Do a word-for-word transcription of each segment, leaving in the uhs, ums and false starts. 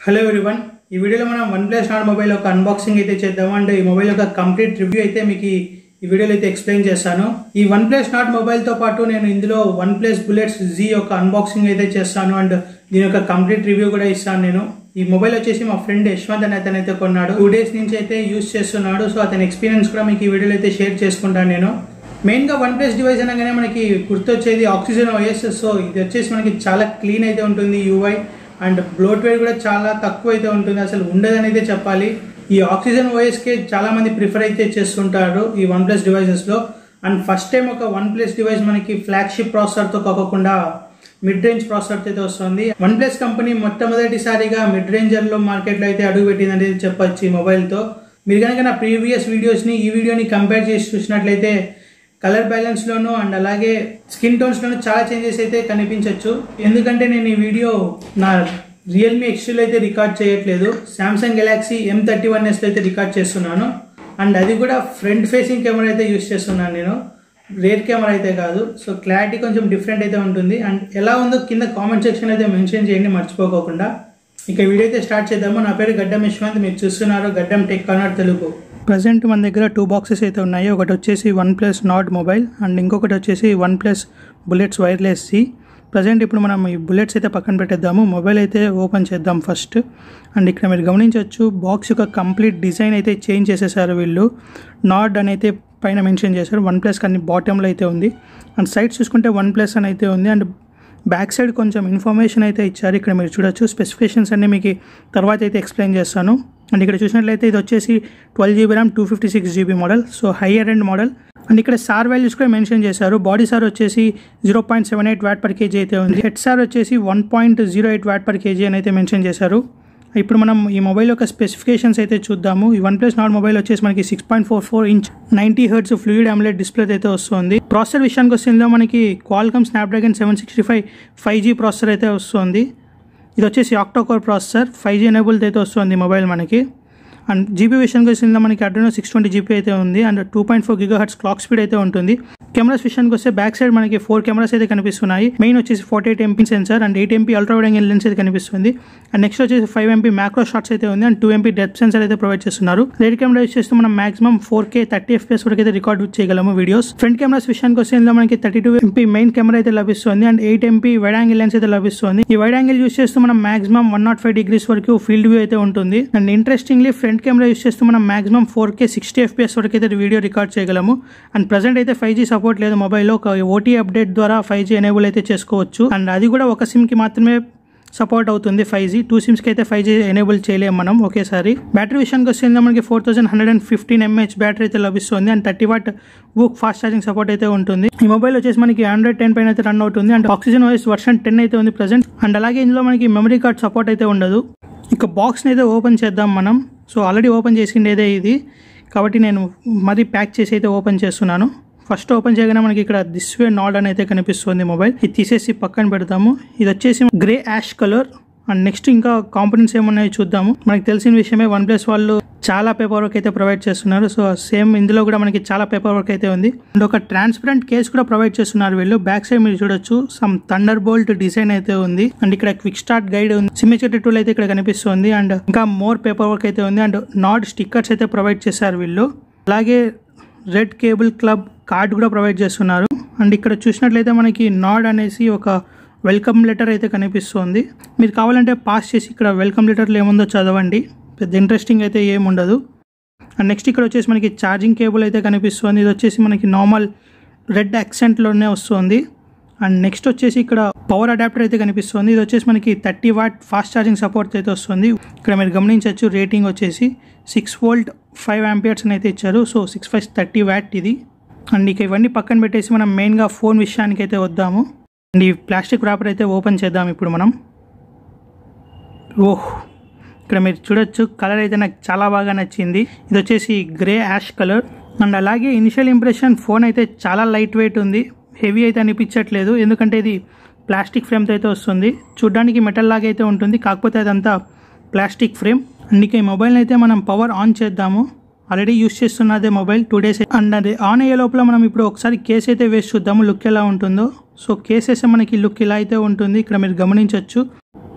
Hello everyone, ఈ వీడియోలో మనం వన్ ప్లస్ నాట్ మొబైల్ ఒక అన్బాక్సింగ్ అయితే చేద్దాము. అండ్ ఈ మొబైల్ యొక్క కంప్లీట్ రివ్యూ అయితే మీకు ఈ వీడియోలో అయితే ఎక్స్ప్లెయిన్ చేస్తాను. ఈ వన్ ప్లస్ నాట్ మొబైల్తో పాటు నేను ఇందులో వన్ ప్లస్ బుల్లెట్స్ జీ యొక్క అన్బాక్సింగ్ అయితే చేస్తాను అండ్ దీని యొక్క కంప్లీట్ రివ్యూ కూడా ఇస్తాను. నేను ఈ మొబైల్ వచ్చేసి మా ఫ్రెండ్ యశ్వంత్ అని అతను అయితే కొన్నాడు. టూ డేస్ నుంచి అయితే యూస్ చేస్తున్నాడు. సో అతని ఎక్స్పీరియన్స్ కూడా మీకు ఈ వీడియోలో అయితే షేర్ చేసుకుంటాను. నేను మెయిన్గా వన్ ప్లస్ డివైస్ అనగానే మనకి గుర్తొచ్చేది ఆక్సిజన్ ఓఎస్. సో ఇది వచ్చేసి మనకి చాలా క్లీన్ అయితే ఉంటుంది. యూఐ అండ్ బ్లోట్వేర్ కూడా చాలా తక్కువ అయితే ఉంటుంది, అసలు ఉండదని అయితే చెప్పాలి. ఈ ఆక్సిజన్ ఓఎస్కే చాలా మంది ప్రిఫర్ అయితే చేస్తుంటారు ఈ వన్ ప్లస్ డివైసెస్లో. అండ్ ఫస్ట్ టైం ఒక వన్ ప్లస్ డివైస్ మనకి ఫ్లాగ్షిప్ ప్రాసెసర్తో కాకుండా మిడ్ రేంజ్ ప్రాసెసర్తో అయితే వస్తుంది. వన్ ప్లస్ కంపెనీ మొట్టమొదటిసారిగా మిడ్ రేంజర్లో మార్కెట్లో అయితే అడుగు పెట్టిందని చెప్పొచ్చు ఈ మొబైల్తో. మీరు కనుక నా ప్రీవియస్ వీడియోస్ని ఈ వీడియోని కంపేర్ చేసి చూసినట్లయితే కలర్ బ్యాలెన్స్లోనూ అండ్ అలాగే స్కిన్ టోన్స్లోనూ చాలా చేంజెస్ అయితే కనిపించవచ్చు. ఎందుకంటే నేను ఈ వీడియో నా రియల్మీ ఎక్స్ట్రీలో అయితే రికార్డ్ చేయట్లేదు, Samsung Galaxy M thirty one ఎస్లో అయితే రికార్డ్ చేస్తున్నాను. అండ్ అది కూడా ఫ్రంట్ ఫేసింగ్ కెమెరా అయితే యూస్ చేస్తున్నాను నేను, రేర్ కెమెరా అయితే కాదు. సో క్లారిటీ కొంచెం డిఫరెంట్ అయితే ఉంటుంది. అండ్ ఎలా ఉందో కింద కామెంట్ సెక్షన్ అయితే మెన్షన్ చేయండి మర్చిపోకోకుండా. ఇక వీడియో అయితే స్టార్ట్ చేద్దాము. నా పేరు గడ్డం యశ్వంత్, మీరు చూస్తున్నారు గడ్డం టెక్ కార్నర్ తెలుగు. ప్రజెంట్ మన దగ్గర టూ బాక్సెస్ అయితే ఉన్నాయి. ఒకటి వచ్చేసి OnePlus Nord mobile and ఇంకొకటి వచ్చేసి OnePlus Bullets wireless Z. Present ఇప్పుడు మనం ఈ బుల్లెట్స్ అయితే పక్కన పెట్టేద్దాము, మొబైల్ అయితే ఓపెన్ చేద్దాం ఫస్ట్. అండ్ ఇక్కడ మీరు గమనించవచ్చు బాక్స్ యొక్క కంప్లీట్ డిజైన్ అయితే చేంజ్ చేసేసారు వీళ్ళు. నాట్ అని అయితే పైన మెన్షన్ చేశారు, వన్ ప్లస్ కానీ బాటంలో అయితే ఉంది. అండ్ సైడ్ చూసుకుంటే వన్ ప్లస్ అని అయితే ఉంది. అండ్ బ్యాక్ సైడ్ కొంచెం ఇన్ఫర్మేషన్ అయితే ఇచ్చారు, ఇక్కడ మీరు చూడొచ్చు. స్పెసిఫికేషన్స్ అన్నీ మీకు తర్వాత అయితే ఎక్స్ప్లెయిన్ చేస్తాను. అండ్ ఇక్కడ చూసినట్లయితే ఇది వచ్చేసి twelve GB RAM two fifty six GB model, so higher end model. And ఇక్కడ సార్ వాల్యూస్ కూడా మెన్షన్ చేశారు. బాడీ సార్ వచ్చేసి zero point seven eight watt per kg అయితే ఉంది. హెడ్ సార్ వచ్చేసి one point zero eight watt per kg అని అయితే mention చేశారు. ఇప్పుడు మనం ఈ మొబైల్ యొక్క స్పెసిఫికేషన్స్ అయితే చూద్దాము. ఈ వన్ ప్లస్ నాట్ మొబైల్ వచ్చేసి మనకి six point four four inch ninety hertz fluid AMOLED display అయితే వస్తుంది. ప్రాసెసర్ విషయానికి వస్తే ఇందులో మనకి Qualcomm Snapdragon seven sixty five five G processor అయితే వస్తుంది. ఇది వచ్చేసి octa core processor, five G enabled అయితే వస్తుంది మొబైల్ మనకి. అండ్ జీబీ విషయానికి వస్తే ఇందులో మనకి అడ్రినో సిక్స్ ట్వంటీ జీబీ అయితే ఉంది. And two point four gigahertz clock speed అయితే ఉంటుంది. కెమెరాస్ విషయానికి వస్తే బ్యాక్ సైడ్ మనకి ఫోర్ కెమెరాస్ అయితే కనిపిస్తున్నాయి. మెయిన్ వచ్చేసి forty eight MP sensor and eight MP ultra wide angle lens అయితే కనిపిస్తుంది. అండ్ నెక్స్ట్ వచ్చేసి ఫైవ్ ఎంపీ మ్యాక్రో షాట్స్ అయితే ఉంది. And two MP depth sensor అయితే ప్రొవైడ్ చేస్తున్నారు. రేర్ కెమెరా యూస్ చేస్తూ మనం maximum four K thirty FPS వరకు అయితే రికార్డ్ చేయగలము వీడియోస్. ఫ్రంట్ కెమెరాస్ విషయానికి వస్తే ఇందులో మనకి thirty two MP main camera అయితే లభిస్తుంది. And eight MP wide angle lens అయితే లభిస్తుంది. ఈ వైడ్ యాంగిల్ యూస్ చేస్తూ మనం maximum one naught five degrees వరకు ఫీల్డ్ వ్యూ అయితే ఉంటుంది. And interestingly front camera use చేస్తూ మనం maximum four K sixty FPS వరకు అయితే వీడియో రికార్డ్ చేయగలము. అండ్ ప్రజెంట్ అయితే ఫైవ్ జీ సపోర్ట్ లేదు మొబైల్లో. ఒక ఓటీ అప్డేట్ ద్వారా ఫైవ్ జీ ఎనేబుల్ అయితే చేసుకోవచ్చు. అండ్ అది కూడా ఒక సిమ్ కి మాత్రమే సపోర్ట్ అవుతుంది ఫైవ్ జీ. టూ సిమ్స్కి అయితే ఫైవ్ జీ ఎనేబుల్ చేయలేము మనం ఒకేసారి. బ్యాటరీ విషయానికి వస్తే మనకి four thousand hundred and fifteen mAh battery అయితే లభిస్తుంది. And thirty watt VOOC fast charging support అయితే ఉంటుంది. ఈ మొబైల్ వచ్చేసి మనకి ఆండ్రాయిడ్ టెన్ పైన అయితే రన్ అవుతుంది. And Oxygen OS version ten అయితే ఉంది ప్రజెంట్. అండ్ అలాగే ఇందులో మనకి మెమరీ కార్డ్ సపోర్ట్ అయితే ఉండదు. ఇక బాక్స్ని అయితే ఓపెన్ చేద్దాం మనం. సో ఆల్రెడీ ఓపెన్ చేసిండేదే ఇది కాబట్టి నేను మరీ ప్యాక్ చేసి అయితే ఓపెన్ చేస్తున్నాను. ఫస్ట్ ఓపెన్ చేయగానే మనకి ఇక్కడ దిస్ వే నాడ్ అని అయితే కనిపిస్తుంది మొబైల్. ఇది తీసేసి పక్కన పెడతాము. ఇది వచ్చేసి grey ash colour. And next ఇంకా కాంపోనెంట్స్ ఏమున్నాయో చూద్దాము. మనకి తెలిసిన విషయమే వన్ ప్లస్ వాళ్ళు చాలా పేపర్ వర్క్ అయితే ప్రొవైడ్ చేస్తున్నారు. సో సేమ్ ఇందులో కూడా మనకి చాలా పేపర్ వర్క్ అయితే ఉంది. అండ్ ఒక ట్రాన్స్పరెంట్ కేస్ కూడా ప్రొవైడ్ చేస్తున్నారు వీళ్ళు. బ్యాక్ సైడ్ మీరు చూడొచ్చు సమ్ థండర్ బోల్ట్ డిజైన్ అయితే ఉంది. అండ్ ఇక్కడ క్విక్ స్టార్ట్ గైడ్ ఉంది. సిమ్మెచర్ టూల్ అయితే ఇక్కడ కనిపిస్తుంది. అండ్ ఇంకా మోర్ పేపర్ వర్క్ అయితే ఉంది. అండ్ నాడ్ స్టిక్కర్స్ అయితే ప్రొవైడ్ చేశారు వీళ్ళు. అలాగే రెడ్ కేబుల్ క్లబ్ కార్డ్ కూడా ప్రొవైడ్ చేస్తున్నారు. అండ్ ఇక్కడ చూసినట్లయితే మనకి నాడ్ అనేసి ఒక వెల్కమ్ లెటర్ అయితే కనిపిస్తుంది. మీరు కావాలంటే పాస్ చేసి ఇక్కడ వెల్కమ్ లెటర్లో ఏముందో చదవండి, పెద్ద ఇంట్రెస్టింగ్ అయితే ఏముండదు. అండ్ నెక్స్ట్ ఇక్కడ వచ్చేసి మనకి ఛార్జింగ్ కేబుల్ అయితే కనిపిస్తుంది. ఇది వచ్చేసి మనకి నార్మల్ రెడ్ యాక్సెంట్లోనే వస్తుంది. అండ్ నెక్స్ట్ వచ్చేసి ఇక్కడ పవర్ అడాప్టర్ అయితే కనిపిస్తుంది. ఇది వచ్చేసి మనకి thirty watt fast charging support అయితే వస్తుంది. ఇక్కడ మీరు గమనించవచ్చు రేటింగ్ వచ్చేసి సిక్స్ వోల్ట్ ఫైవ్ ఆంపియర్స్ అని అయితే ఇచ్చారు. So six five thirty watt ఇది. అండ్ ఇక ఇవన్నీ పక్కన పెట్టేసి మనం మెయిన్గా ఫోన్ విషయానికి అయితే వద్దాము. అండ్ ఈ ప్లాస్టిక్ ర్యాపర్ అయితే ఓపెన్ చేద్దాం ఇప్పుడు మనం. ఓహ్, ఇక్కడ మీరు చూడొచ్చు కలర్ అయితే నాకు చాలా బాగా నచ్చింది. ఇది వచ్చేసి గ్రే యాష్ కలర్. అండ్ అలాగే ఇనిషియల్ ఇంప్రెషన్ ఫోన్ అయితే చాలా లైట్ వెయిట్ ఉంది, హెవీ అయితే అనిపించట్లేదు. ఎందుకంటే ఇది ప్లాస్టిక్ ఫ్రేమ్తో అయితే వస్తుంది. చూడ్డానికి మెటల్ లాగా అయితే ఉంటుంది, కాకపోతే అదంతా ప్లాస్టిక్ ఫ్రేమ్. అందుకే ఈ మొబైల్ని అయితే మనం పవర్ ఆన్ చేద్దాము. ఆల్రెడీ యూస్ చేస్తున్నదే మొబైల్ టూ డేస్. అండ్ అది ఆన్ అయ్యే లోపల మనం ఇప్పుడు ఒకసారి కేస్ అయితే వేసి చూద్దాము లుక్ ఎలా ఉంటుందో. సో కేస్ వేస్తే మనకి లుక్ ఇలా అయితే ఉంటుంది, ఇక్కడ మీరు గమనించవచ్చు.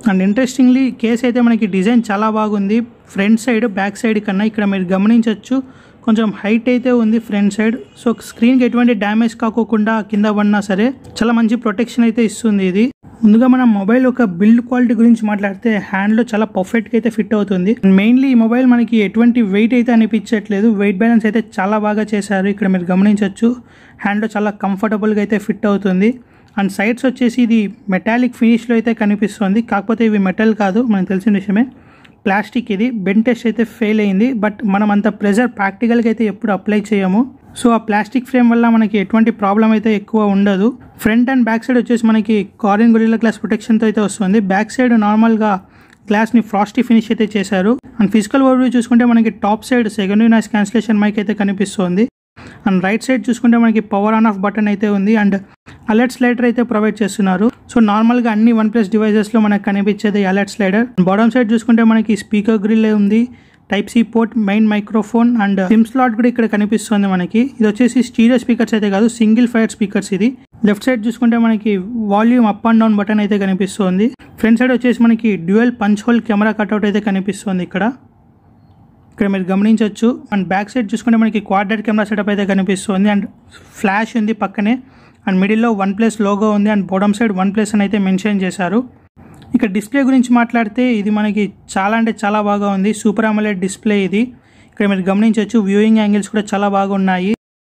అండ్ ఇంట్రెస్టింగ్లీ కేస్ అయితే మనకి డిజైన్ చాలా బాగుంది. ఫ్రంట్ సైడ్ బ్యాక్ సైడ్ కన్నా ఇక్కడ మీరు గమనించవచ్చు కొంచెం హైట్ అయితే ఉంది ఫ్రంట్ సైడ్. సో స్క్రీన్కి ఎటువంటి డ్యామేజ్ కాకోకుండా కింద పడినా సరే చాలా మంచి ప్రొటెక్షన్ అయితే ఇస్తుంది ఇది. ముందుగా మనం మొబైల్ ఒక బిల్డ్ క్వాలిటీ గురించి మాట్లాడితే హ్యాండ్లో చాలా పర్ఫెక్ట్గా అయితే ఫిట్ అవుతుంది. మెయిన్లీ ఈ మొబైల్ మనకి ఎటువంటి వెయిట్ అయితే అనిపించట్లేదు. వెయిట్ బ్యాలెన్స్ అయితే చాలా బాగా చేశారు. ఇక్కడ మీరు గమనించవచ్చు హ్యాండ్లో చాలా కంఫర్టబుల్గా అయితే ఫిట్ అవుతుంది. అండ్ సైడ్స్ వచ్చేసి ఇది మెటాలిక్ ఫినిష్లో అయితే కనిపిస్తుంది. కాకపోతే ఇవి మెటల్ కాదు, మనకు తెలిసిన విషయమే, ప్లాస్టిక్. ఇది బెండ్ టెస్ట్ అయితే ఫెయిల్ అయింది. బట్ మనం అంత ప్రెజర్ ప్రాక్టికల్గా అయితే ఎప్పుడు అప్లై చేయము. సో ఆ ప్లాస్టిక్ ఫ్రేమ్ వల్ల మనకి ఎటువంటి ప్రాబ్లం అయితే ఎక్కువ ఉండదు. ఫ్రంట్ అండ్ బ్యాక్ సైడ్ వచ్చేసి మనకి కార్నింగ్ గొరిల్లా గ్లాస్ ప్రొటెక్షన్తో అయితే వస్తుంది. బ్యాక్ సైడ్ నార్మల్గా గ్లాస్ని ఫ్రాస్టీ ఫినిష్ అయితే చేశారు. అండ్ ఫిజికల్ ఓవర్వ్యూ చూసుకుంటే మనకి top side secondary noise cancellation mic అయితే కనిపిస్తుంది. అండ్ రైట్ సైడ్ చూసుకుంటే మనకి పవర్ ఆన్ ఆఫ్ బటన్ అయితే ఉంది. అండ్ అలర్ట్ స్లైడర్ అయితే ప్రొవైడ్ చేస్తున్నారు. సో నార్మల్గా అన్ని వన్ ప్లస్ డివైజెస్లో మనకు కనిపించేది అలర్ట్ స్లైడర్. బాటమ్ సైడ్ చూసుకుంటే మనకి స్పీకర్ గ్రిల్ ఉంది, type C port, main microphone and SIM slot కూడా ఇక్కడ కనిపిస్తుంది మనకి. ఇది వచ్చేసి స్టీరియో స్పీకర్స్ అయితే కాదు, సింగిల్ ఫైర్ స్పీకర్స్ ఇది. లెఫ్ట్ సైడ్ చూసుకుంటే మనకి volume up and down button అయితే కనిపిస్తుంది. ఫ్రంట్ సైడ్ వచ్చేసి మనకి dual punch hole camera cutout అయితే కనిపిస్తుంది ఇక్కడ ఇక్కడ మీరు గమనించవచ్చు. అండ్ బ్యాక్ సైడ్ చూసుకుంటే మనకి క్వాడ్రేట్ కెమెరా సెటప్ అయితే కనిపిస్తుంది. అండ్ ఫ్లాష్ ఉంది పక్కనే. అండ్ మిడిల్లో వన్ ప్లస్ లోగో ఉంది. And bottom side OnePlus అని అయితే మెన్షన్ చేశారు. ఇక డిస్ప్లే గురించి మాట్లాడితే ఇది మనకి చాలా అంటే చాలా బాగా ఉంది. సూపర్ అమోలెడ్ డిస్ప్లే ఇది. ఇక్కడ మీరు గమనించవచ్చు వ్యూయింగ్ యాంగిల్స్ కూడా చాలా బాగున్నాయి.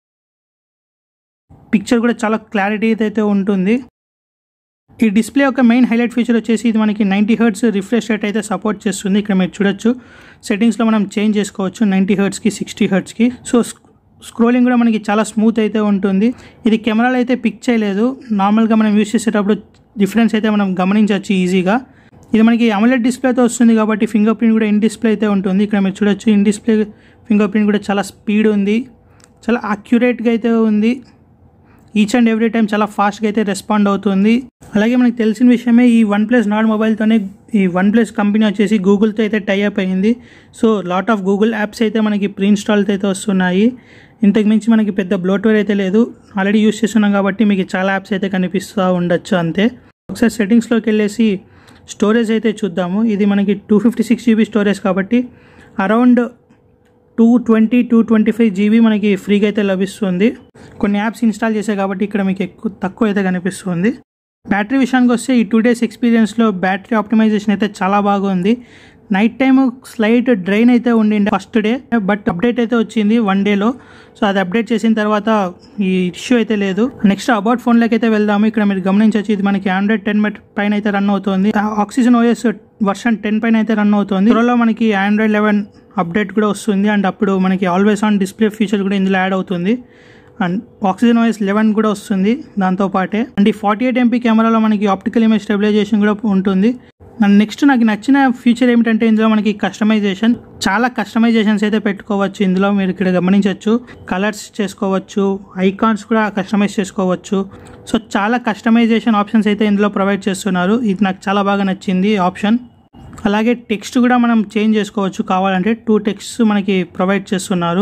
పిక్చర్ కూడా చాలా క్లారిటీ అయితే ఉంటుంది. ఈ డిస్ప్లే యొక్క మెయిన్ హైలైట్ ఫీచర్ వచ్చేసి ఇది మనకి నైంటీ హెర్ట్జ్ రిఫ్రెష్ రేట్ అయితే సపోర్ట్ చేస్తుంది. ఇక్కడ మీరు చూడొచ్చు సెట్టింగ్స్లో మనం చేంజ్ చేసుకోవచ్చు నైంటీ హెర్ట్జ్కి సిక్స్టీ హెర్ట్జ్కి. సో స్క్రోలింగ్ కూడా మనకి చాలా స్మూత్ అయితే ఉంటుంది. ఇది కెమెరాలో అయితే పిక్ చేయలేదు. నార్మల్గా మనం యూస్ చేసేటప్పుడు డిఫరెన్స్ అయితే మనం గమనించవచ్చు ఈజీగా. ఇది మనకి అమోలెడ్ డిస్ప్లేతో వస్తుంది కాబట్టి ఫింగర్ ప్రింట్ కూడా ఇన్ డిస్ప్లే అయితే ఉంటుంది. ఇక్కడ మీరు చూడొచ్చు ఇన్ డిస్ప్లే ఫింగర్ ప్రింట్ కూడా చాలా స్పీడ్ ఉంది, చాలా అక్యురేట్గా అయితే ఉంది. ఈచ్ అండ్ ఎవ్రీ టైం చాలా ఫాస్ట్గా అయితే రెస్పాండ్ అవుతుంది. అలాగే మనకు తెలిసిన విషయమే ఈ వన్ ప్లస్ నాట్ మొబైల్తోనే ఈ వన్ ప్లస్ కంపెనీ వచ్చేసి గూగుల్తో అయితే టైఅప్ అయింది. So lot of Google apps అయితే మనకి ప్రీ ఇన్స్టాల్తో అయితే వస్తున్నాయి. ఇంతకు మించి మనకి పెద్ద బ్లోట్వేర్ అయితే లేదు. ఆల్రెడీ యూస్ చేస్తున్నాం కాబట్టి మీకు చాలా యాప్స్ అయితే కనిపిస్తూ ఉండొచ్చు అంతే. ఒకసారి సెట్టింగ్స్లోకి వెళ్ళేసి స్టోరేజ్ అయితే చూద్దాము. ఇది మనకి two fifty six GB storage కాబట్టి around two twenty two twenty five GB మనకి ఫ్రీగా అయితే లభిస్తుంది. కొన్ని యాప్స్ ఇన్స్టాల్ చేసాయి కాబట్టి ఇక్కడ మీకు ఎక్కువ తక్కువ అయితే కనిపిస్తుంది. బ్యాటరీ విషయానికి వస్తే ఈ టూ డేస్ ఎక్స్పీరియన్స్లో బ్యాటరీ ఆప్టిమైజేషన్ అయితే చాలా బాగుంది. నైట్ టైమ్ స్లైట్ డ్రైన్ అయితే ఉండింది ఫస్ట్ డే, బట్ అప్డేట్ అయితే వచ్చింది వన్ డేలో. సో అది అప్డేట్ చేసిన తర్వాత ఈ ఇష్యూ అయితే లేదు. నెక్స్ట్ అబౌట్ ఫోన్లోకి అయితే వెళ్దాము. ఇక్కడ మీరు గమనించవచ్చు ఇది మనకి ఆండ్రాయిడ్ టెన్ పైన అయితే రన్ అవుతుంది. ఆక్సిజన్ ఓఎస్ వర్షన్ టెన్ పైన అయితే రన్ అవుతుంది. త్వరలో మనకి ఆండ్రాయిడ్ లెవెన్ అప్డేట్ కూడా వస్తుంది. అండ్ అప్పుడు మనకి ఆల్వేస్ ఆన్ డిస్ప్లే ఫీచర్ కూడా ఇందులో యాడ్ అవుతుంది. అండ్ ఆక్సిజన్ ఓఎస్ లెవెన్ కూడా వస్తుంది దాంతో పాటే. అండ్ ఈ ఫార్టీ ఎయిట్ ఎంపీ కెమెరాలో మనకి ఆప్టికల్ ఇమేజ్ స్టెబిలైజేషన్ కూడా ఉంటుంది. అండ్ నెక్స్ట్ నాకు నచ్చిన ఫీచర్ ఏమిటంటే ఇందులో మనకి కస్టమైజేషన్, చాలా కస్టమైజేషన్స్ అయితే పెట్టుకోవచ్చు ఇందులో. మీరు ఇక్కడ గమనించవచ్చు కలర్స్ చేసుకోవచ్చు, ఐకాన్స్ కూడా కస్టమైజ్ చేసుకోవచ్చు. సో చాలా కస్టమైజేషన్ ఆప్షన్స్ అయితే ఇందులో ప్రొవైడ్ చేస్తున్నారు. ఇది నాకు చాలా బాగా నచ్చింది ఆప్షన్. అలాగే టెక్స్ట్ కూడా మనం చేంజ్ చేసుకోవచ్చు కావాలంటే. టూ టెక్స్ట్ మనకి ప్రొవైడ్ చేస్తున్నారు.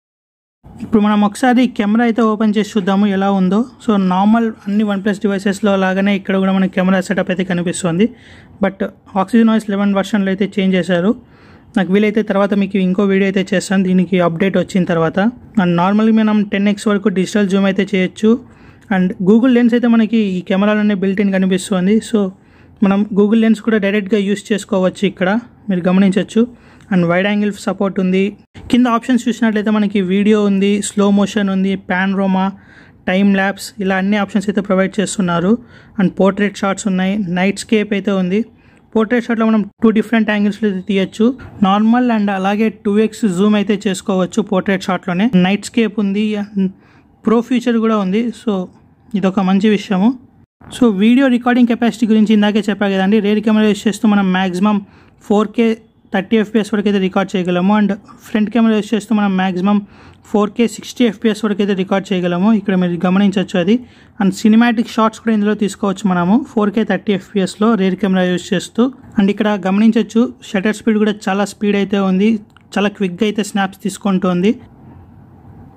ఇప్పుడు మనం ఒకసారి కెమెరా అయితే ఓపెన్ చేసి చూద్దాము ఎలా ఉందో. సో నార్మల్ అన్ని వన్ ప్లస్ డివైసెస్లో లాగానే ఇక్కడ కూడా మనకి కెమెరా సెటప్ అయితే కనిపిస్తుంది. బట్ ఆక్సిజన్ ఓఎస్ లెవెన్ వర్షన్లో అయితే చేంజ్ చేశారు. నాకు వీలైతే తర్వాత మీకు ఇంకో వీడియో అయితే చేస్తాను దీనికి అప్డేట్ వచ్చిన తర్వాత. అండ్ నార్మల్గా మనం టెన్ ఎక్స్ వరకు డిజిటల్ జూమ్ అయితే చేయొచ్చు. అండ్ గూగుల్ లెన్స్ అయితే మనకి ఈ కెమెరాలోనే బిల్ట్ ఇన్ కనిపిస్తుంది. సో మనం గూగుల్ లెన్స్ కూడా డైరెక్ట్గా యూస్ చేసుకోవచ్చు ఇక్కడ మీరు గమనించవచ్చు. అండ్ వైడ్ యాంగిల్ సపోర్ట్ ఉంది. కింద ఆప్షన్స్ చూసినట్లయితే మనకి వీడియో ఉంది, స్లో మోషన్ ఉంది, పానోరమా, టైమ్ ల్యాప్స్, ఇలా అన్ని ఆప్షన్స్ అయితే ప్రొవైడ్ చేస్తున్నారు. అండ్ పోర్ట్రేట్ షాట్స్ ఉన్నాయి, నైట్ స్కేప్ అయితే ఉంది. పోర్ట్రేట్ షాట్లో మనం టూ డిఫరెంట్ యాంగిల్స్లో అయితే తీయచ్చు. నార్మల్ అండ్ అలాగే టూ ఎక్స్ జూమ్ అయితే చేసుకోవచ్చు పోర్ట్రేట్ షాట్లోనే. నైట్ స్కేప్ ఉంది, ప్రో ఫీచర్ కూడా ఉంది. సో ఇదొక మంచి విషయము. సో వీడియో రికార్డింగ్ కెపాసిటీ గురించి ఇందాకే చెప్పా కదండి. రేర్ కెమెరా యూస్ చేస్తూ మనం maximum four K thirty FPS వరకు అయితే రికార్డ్ చేయగలము. అండ్ ఫ్రంట్ కెమెరా యూస్ చేస్తూ మనం maximum four K sixty FPS వరకు అయితే రికార్డ్ చేయగలము. ఇక్కడ మీరు గమనించవచ్చు అది. అండ్ సినిమాటిక్ షాట్స్ కూడా ఇందులో తీసుకోవచ్చు మనము ఫోర్ కే థర్టీ ఎఫ్పిఎస్లో రేర్ కెమెరా యూస్ చేస్తూ. అండ్ ఇక్కడ గమనించవచ్చు షటర్ స్పీడ్ కూడా చాలా స్పీడ్ అయితే ఉంది, చాలా క్విక్గా అయితే స్నాప్స్ తీసుకుంటుంది.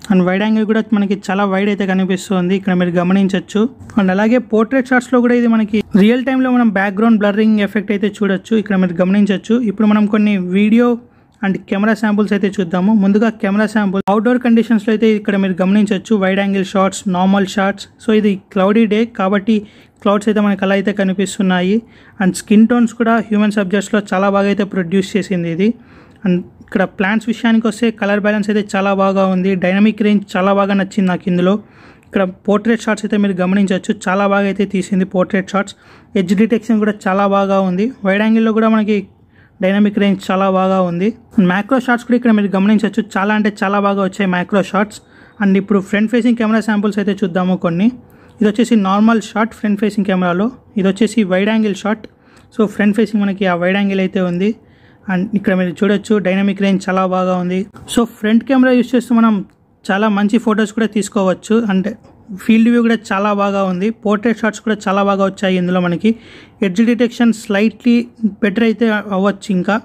అండ్ వైడ్ యాంగిల్ కూడా మనకి చాలా వైడ్ అయితే కనిపిస్తుంది, ఇక్కడ మీరు గమనించవచ్చు. అండ్ అలాగే పోర్ట్రేట్ షాట్స్లో కూడా ఇది మనకి రియల్ టైంలో మనం బ్యాక్గ్రౌండ్ బ్లర్రింగ్ ఎఫెక్ట్ అయితే చూడొచ్చు, ఇక్కడ మీరు గమనించవచ్చు. ఇప్పుడు మనం కొన్ని వీడియో అండ్ కెమెరా శాంపుల్స్ అయితే చూద్దాము. ముందుగా కెమెరా శాంపుల్ అవుట్డోర్ కండిషన్స్లో అయితే ఇక్కడ మీరు గమనించవచ్చు wide angle shots, normal shots. So ఇది క్లౌడీ డే కాబట్టి క్లౌడ్స్ అయితే మనకి అలా అయితే కనిపిస్తున్నాయి. అండ్ స్కిన్ టోన్స్ కూడా హ్యూమన్ సబ్జెక్ట్స్లో చాలా బాగా అయితే ప్రొడ్యూస్ చేసింది ఇది. అండ్ ఇక్కడ ప్లాంట్స్ విషయానికి వస్తే కలర్ బ్యాలెన్స్ అయితే చాలా బాగా ఉంది, డైనమిక్ రేంజ్ చాలా బాగా నచ్చింది నాకు ఇందులో. ఇక్కడ పోర్ట్రేట్ షాట్స్ అయితే మీరు గమనించవచ్చు, చాలా బాగా అయితే తీసింది పోర్ట్రేట్ షాట్స్. ఎడ్జ్ డిటెక్షన్ కూడా చాలా బాగా ఉంది, వైడ్ యాంగిల్లో కూడా మనకి డైనమిక్ రేంజ్ చాలా బాగా ఉంది. మ్యాక్రో షాట్స్ కూడా ఇక్కడ మీరు గమనించవచ్చు, చాలా అంటే చాలా బాగా వచ్చాయి మ్యాక్రో షాట్స్. అండ్ ఇప్పుడు ఫ్రంట్ ఫేసింగ్ కెమెరా శాంపుల్స్ అయితే చూద్దాము కొన్ని. ఇది వచ్చేసి నార్మల్ షాట్ ఫ్రంట్ ఫేసింగ్ కెమెరాలో, ఇది వచ్చేసి wide angle shot. So front facing మనకి ఆ వైడ్ యాంగిల్ అయితే ఉంది. అండ్ ఇక్కడ మీరు చూడొచ్చు డైనమిక్ రేంజ్ చాలా బాగా ఉంది. సో ఫ్రంట్ కెమెరా యూస్ చేస్తూ మనం చాలా మంచి ఫొటోస్ కూడా తీసుకోవచ్చు. అంటే ఫీల్డ్ వ్యూ కూడా చాలా బాగా ఉంది, పోర్ట్రేట్ షాట్స్ కూడా చాలా బాగా వచ్చాయి ఇందులో మనకి. ఎడ్జ్ డిటెక్షన్ స్లైట్లీ బెటర్ అయితే అవ్వచ్చు ఇంకా.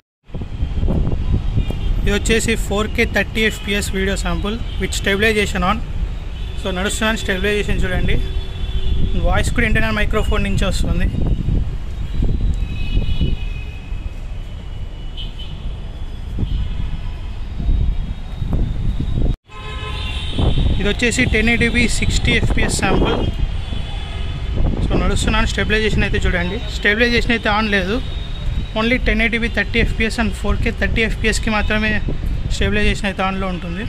ఇది వచ్చేసి four K thirty FPS video sample with stabilisation on. So నడుస్తున్నాను, స్టెబిలైజేషన్ చూడండి. వాయిస్ కూడా ఇంటర్నల్ మైక్రోఫోన్ నుంచి వస్తుంది. ఇది వచ్చేసి ten eighty sixty FPS sample. So నడుస్తున్నాను, స్టెబిలైజేషన్ అయితే చూడండి. స్టెబిలైజేషన్ అయితే ఆన్ లేదు, only ten eighty thirty FPS and four K thirty ఎఫ్పిఎస్కి మాత్రమే స్టెబిలైజేషన్ అయితే ఆన్లో ఉంటుంది.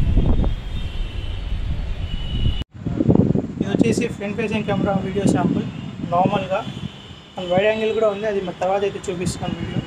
ఇది వచ్చేసి front facing camera video sample నార్మల్గా. అండ్ వైడ్ యాంగిల్ కూడా ఉంది, అది తర్వాత అయితే చూపిస్తాను వీడియో.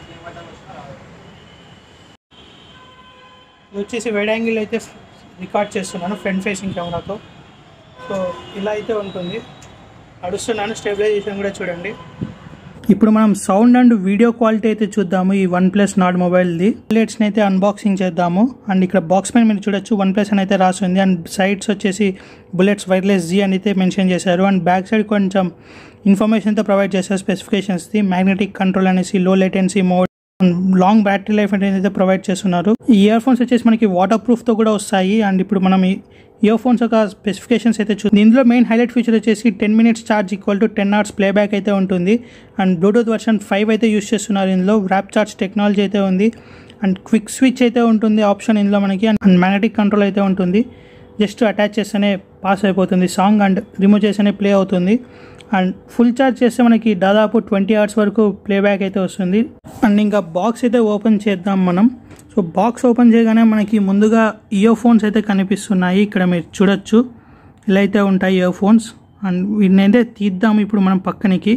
ఇది వచ్చేసి వైడ్ యాంగిల్ అయితే రికార్డ్ చేస్తున్నాను ఫ్రంట్ ఫేసింగ్ కెమెరాతో. సో ఇలా అయితే ఉంటుంది, నడుస్తున్నాను. స్టెబిలైజేషన్ కూడా చూడండి. ఇప్పుడు మనం సౌండ్ అండ్ వీడియో క్వాలిటీ అయితే చూద్దాము ఈ వన్ ప్లస్ నాట్ మొబైల్ది. బుల్లెట్స్ని అయితే అన్బాక్సింగ్ చేద్దాము. అండ్ ఇక్కడ బాక్స్ పైన మీరు చూడొచ్చు వన్ ప్లస్ అని అయితే రాసింది. అండ్ సైడ్స్ వచ్చేసి బుల్లెట్స్ వైర్లెస్ జీ అని అయితే మెన్షన్ చేశారు. అండ్ బ్యాక్ సైడ్ కొంచెం ఇన్ఫర్మేషన్తో ప్రొవైడ్ చేశారు స్పెసిఫికేషన్స్ది. మ్యాగ్నెటిక్ కంట్రోల్ అనేసి, low latency mode, long battery life అయితే ప్రొవైడ్ చేస్తున్నారు. ఈ ఇయర్ ఫోన్స్ వచ్చేసి మనకి వాటర్ ప్రూఫ్తో కూడా వస్తాయి. అండ్ ఇప్పుడు మనం ఈ ఇయర్ ఫోన్స్ యొక్క స్పెసిఫికేషన్స్ అయితే చూద్దాం. ఇందులో మెయిన్ హైలైట్ ఫీచర్ వచ్చేసి ten minutes charge equal to ten hours playback అయితే ఉంటుంది. అండ్ బ్లూటూత్ వర్షన్ ఫైవ్ అయితే యూస్ చేస్తున్నారు ఇందులో. ర్యాప్ ఛార్జ్ టెక్నాలజీ అయితే ఉంది. అండ్ క్విక్ స్విచ్ అయితే ఉంటుంది ఆప్షన్ ఇందులో మనకి. అండ్ మ్యాగ్నెటిక్ కంట్రోల్ అయితే ఉంటుంది, జస్ట్ అటాచ్ చేస్తేనే పాస్ అయిపోతుంది సాంగ్, అండ్ రిమూవ్ చేస్తేనే ప్లే అవుతుంది. అండ్ ఫుల్ ఛార్జ్ చేస్తే మనకి దాదాపు ట్వంటీ అవర్స్ వరకు ప్లేబ్యాక్ అయితే వస్తుంది. అండ్ ఇంకా బాక్స్ అయితే ఓపెన్ చేద్దాం మనం. సో బాక్స్ ఓపెన్ చేయగానే మనకి ముందుగా ఇయర్ ఫోన్స్ అయితే కనిపిస్తున్నాయి, ఇక్కడ మీరు చూడొచ్చు ఇలా అయితే ఉంటాయి ఇయర్ ఫోన్స్. అండ్ వీటిని అయితే తీద్దాం ఇప్పుడు మనం పక్కనికి.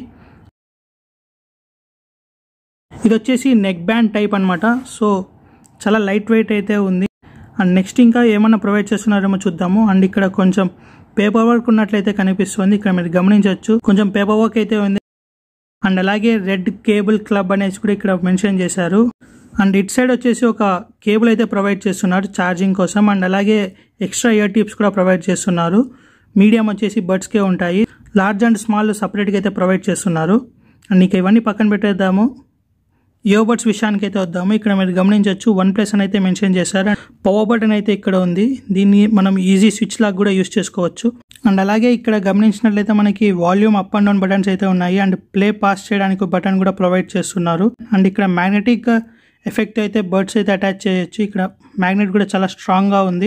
ఇది వచ్చేసి నెక్ బ్యాండ్ టైప్ అనమాట. సో చాలా లైట్ వెయిట్ అయితే ఉంది. అండ్ నెక్స్ట్ ఇంకా ఏమన్నా ప్రొవైడ్ చేస్తున్నారేమో చూద్దాము. అండ్ ఇక్కడ కొంచెం పేపర్ వర్క్ ఉన్నట్లయితే కనిపిస్తుంది, ఇక్కడ మీరు గమనించవచ్చు కొంచెం పేపర్ వర్క్ అయితే ఉంది. అండ్ అలాగే రెడ్ కేబుల్ క్లబ్ అనేసి కూడా ఇక్కడ మెన్షన్ చేశారు. అండ్ ఇట్ సైడ్ వచ్చేసి ఒక కేబుల్ అయితే ప్రొవైడ్ చేస్తున్నారు ఛార్జింగ్ కోసం. అండ్ అలాగే ఎక్స్ట్రా ఇయర్ టిప్స్ కూడా ప్రొవైడ్ చేస్తున్నారు. మీడియం వచ్చేసి బడ్స్కే ఉంటాయి, లార్జ్ అండ్ స్మాల్ సపరేట్గా అయితే ప్రొవైడ్ చేస్తున్నారు. అండ్ ఇక ఇవన్నీ పక్కన పెట్టేద్దాము, ఇయర్ బడ్స్ విషయానికి అయితే వద్దాము. ఇక్కడ మీరు గమనించవచ్చు వన్ ప్లస్ అని అయితే మెన్షన్ చేశారు. అండ్ పవర్ బటన్ అయితే ఇక్కడ ఉంది, దీన్ని మనం ఈజీ స్విచ్ లాగా కూడా యూస్ చేసుకోవచ్చు. అండ్ అలాగే ఇక్కడ గమనించినట్లయితే మనకి volume up and down buttons అయితే ఉన్నాయి. అండ్ ప్లే పాస్ చేయడానికి బటన్ కూడా ప్రొవైడ్ చేస్తున్నారు. అండ్ ఇక్కడ మ్యాగ్నెటిక్ ఎఫెక్ట్ అయితే బర్డ్స్ అయితే అటాచ్ చేయొచ్చు. ఇక్కడ మ్యాగ్నెట్ కూడా చాలా స్ట్రాంగ్గా ఉంది.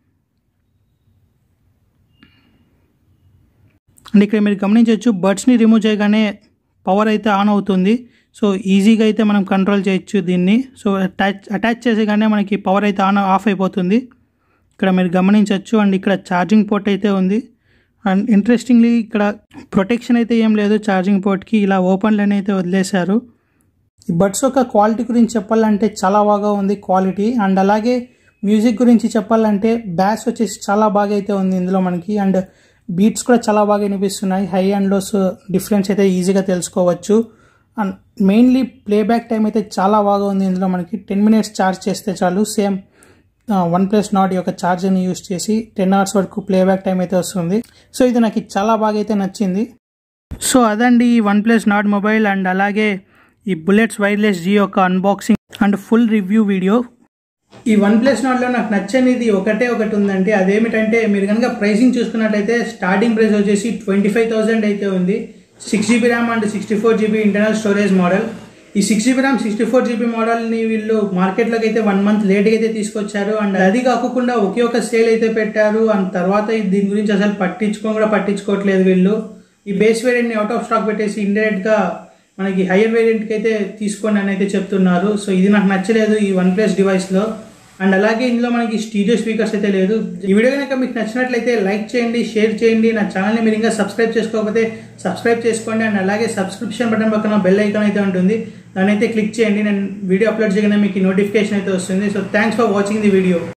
అండ్ ఇక్కడ మీరు గమనించవచ్చు బర్డ్స్ని రిమూవ్ చేయగానే పవర్ అయితే ఆన్ అవుతుంది. సో ఈజీగా అయితే మనం కంట్రోల్ చేయొచ్చు దీన్ని. సో అటాచ్ అటాచ్ చేసేగానే మనకి పవర్ అయితే ఆన్ ఆఫ్ అయిపోతుంది, ఇక్కడ మీరు గమనించవచ్చు. అండ్ ఇక్కడ ఛార్జింగ్ పోర్ట్ అయితే ఉంది. అండ్ ఇంట్రెస్టింగ్లీ ఇక్కడ ప్రొటెక్షన్ అయితే ఏం లేదు ఛార్జింగ్ పోర్ట్కి, ఇలా ఓపెన్లోనే అయితే వదిలేశారు. ఈ బడ్స్ యొక్క క్వాలిటీ గురించి చెప్పాలంటే చాలా బాగా ఉంది క్వాలిటీ. అండ్ అలాగే మ్యూజిక్ గురించి చెప్పాలంటే బ్యాస్ వచ్చేసి చాలా బాగా అయితే ఉంది ఇందులో మనకి. అండ్ బీట్స్ కూడా చాలా బాగా వినిపిస్తున్నాయి, హై అండ్ లోస్ డిఫరెన్స్ అయితే ఈజీగా తెలుసుకోవచ్చు. అండ్ మెయిన్లీ ప్లేబ్యాక్ టైం అయితే చాలా బాగా ఉంది ఇందులో మనకి. టెన్ మినిట్స్ ఛార్జ్ చేస్తే చాలు, సేమ్ వన్ ప్లస్ నాట్ యొక్క ఛార్జర్ని యూస్ చేసి టెన్ అవర్స్ వరకు ప్లేబ్యాక్ టైం అయితే వస్తుంది. సో ఇది నాకు చాలా బాగా అయితే నచ్చింది. సో అదండి ఈ OnePlus Nord mobile and అలాగే ఈ బుల్లెట్స్ వైర్లెస్ జీ యొక్క unboxing and full review video. ఈ వన్ ప్లస్ నాట్లో నాకు నచ్చనిది ఒకటే ఒకటి ఉందంటే అదేమిటంటే మీరు కనుక ప్రైసింగ్ చూసుకున్నట్లయితే స్టార్టింగ్ ప్రైస్ వచ్చేసి ట్వంటీ ఫైవ్ థౌసండ్ అయితే ఉంది. Six GB RAM and sixty four GB internal storage model. ఈ six GB RAM sixty four GB మోడల్ని వీళ్ళు మార్కెట్లోకి అయితే వన్ మంత్ లేట్గా అయితే తీసుకొచ్చారు. అండ్ అది కాకుండా ఒకే ఒక సేల్ అయితే పెట్టారు. అండ్ తర్వాత దీని గురించి అసలు పట్టించుకొని కూడా పట్టించుకోవట్లేదు వీళ్ళు. ఈ బేస్ వేరియంట్ని అవుట్ ఆఫ్ స్టాక్ పెట్టేసి ఇండైరెక్ట్గా మనకి హయ్యర్ వేరియంట్కి అయితే తీసుకోండి అని అయితే చెప్తున్నారు. సో ఇది నాకు నచ్చలేదు ఈ వన్ ప్లస్ డివైస్లో. అండ్ అలాగే ఇందులో మనకి స్టీరియో స్పీకర్స్ అయితే లేదు. ఈ వీడియో కనుక మీకు నచ్చినట్లయితే లైక్ చేయండి, షేర్ చేయండి. నా ఛానల్ని మీరు ఇంకా సబ్స్క్రైబ్ చేసుకోకపోతే సబ్స్క్రైబ్ చేసుకోండి. అండ్ అలాగే సబ్స్క్రిప్షన్ బటన్ పక్కన బెల్ ఐకాన్ అయితే ఉంటుంది, దాన్ని అయితే క్లిక్ చేయండి. నేను వీడియో అప్లోడ్ చేయగానే మీకు నోటిఫికేషన్ అయితే వస్తుంది. So thanks for watching the video.